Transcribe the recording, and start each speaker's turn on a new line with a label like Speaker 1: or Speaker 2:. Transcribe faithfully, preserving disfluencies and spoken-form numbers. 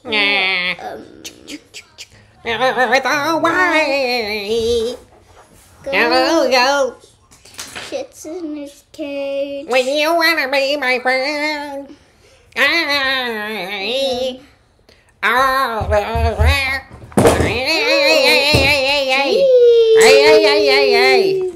Speaker 1: Yeah.
Speaker 2: Um,
Speaker 1: It's all way.
Speaker 2: go.
Speaker 1: Go, go.
Speaker 2: Shit's in his cage.
Speaker 1: When you wanna be my friend. I. Oh, hey, hey, hey, hey, hey, hey, hey, hey, hey, hey, hey.